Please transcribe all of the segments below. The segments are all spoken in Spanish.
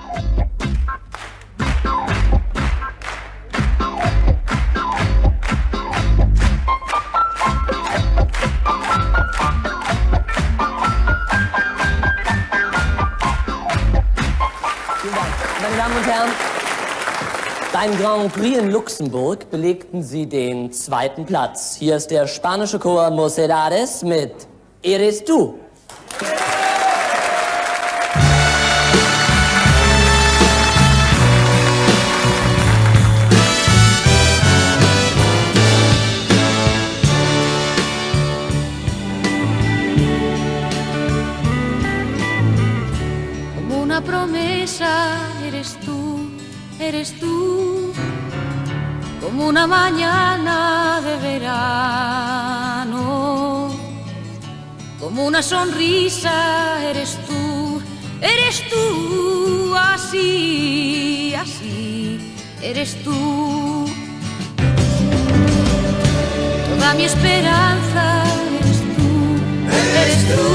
Meine Damen und Herren, beim Grand Prix in Luxemburg belegten sie den 2. Platz. Hier ist der spanische Chor Mocedades mit Eres tú. Como una promesa eres tú, como una mañana de verano, como una sonrisa eres tú, así, así, eres tú. Toda mi esperanza eres tú,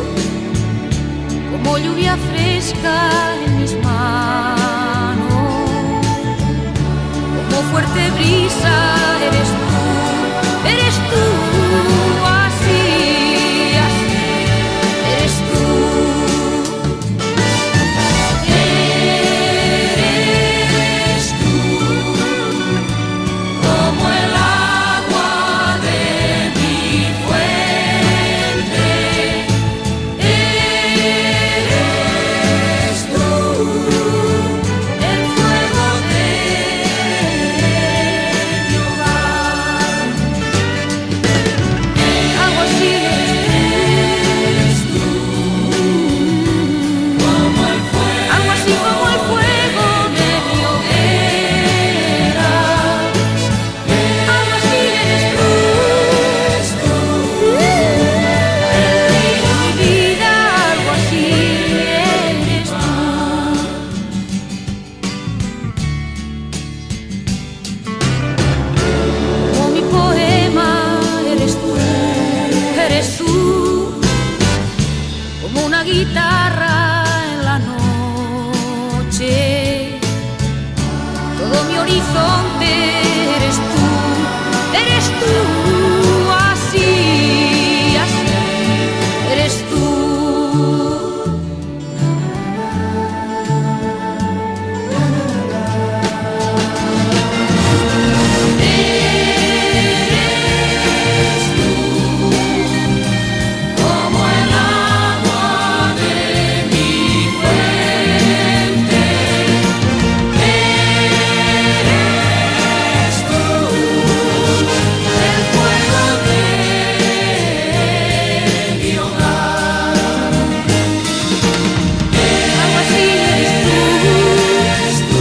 como lluvia fresca en mis manos, como fuerte brisa eres tú, así, así, eres tú. Eres tú, como el agua de mi fuente. Eres tú, el fuego de mi hogar. Algo así eres tú, como el fuego, algo así como el fuego de mi hoguera. Algo así eres tú, el trigo mi vida, algo así eres tú. Como mi poema eres tú, como una guitarra en la noche, todo mi horizonte eres tú, así, así, eres tú. Eres tú, como el agua de mi fuente. Eres tú, el fuego de mi hogar. Algo así eres tú,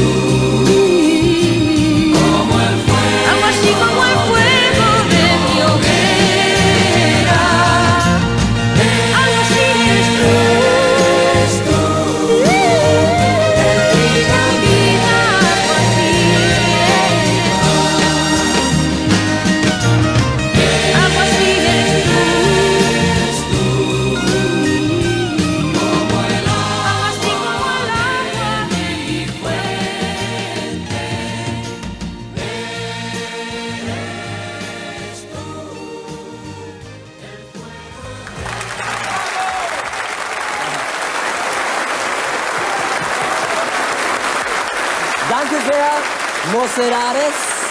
como el fuego, algo así como el fuego de mi hoguera. Algo así eres tú, el trigo mi vida, algo así eres tú. Algo así eres tú, como el agua, algo así como el agua de mi fuente. Eres tú, el Danke sehr, Mocedades.